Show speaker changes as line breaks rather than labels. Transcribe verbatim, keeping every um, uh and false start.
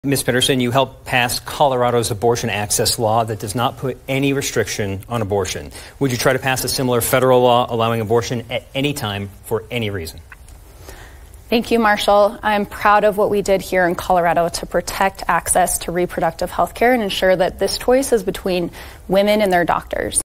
Miz Pettersen, you helped pass Colorado's abortion access law that does not put any restriction on abortion. Would you try to pass a similar federal law allowing abortion at any time for any reason?
Thank you, Marshall. I'm proud of what we did here in Colorado to protect access to reproductive health care and ensure that this choice is between women and their doctors.